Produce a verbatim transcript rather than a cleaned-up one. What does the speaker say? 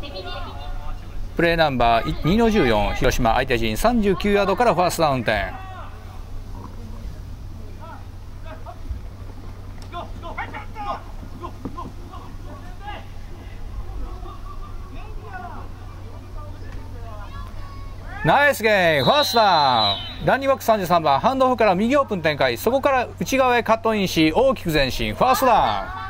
プレーナンバーにのじゅうよん、広島相手陣さんじゅうきゅうヤードからファーストダウン点。ナイスゲーム、ファーストダウン。ランニングバックさんじゅうさんばん、ハンドオフから右オープン展開、そこから内側へカットインし大きく前進、ファーストダウン。